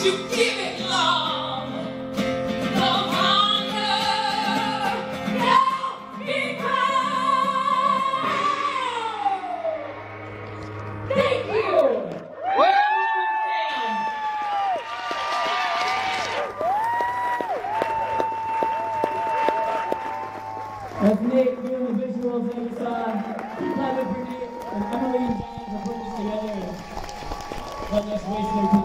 you give it love, love, honor, no equal. Thank you. That's Nick doing the visuals that you saw. Clever Bridget and Emily and John for putting this together. Let us waste their time.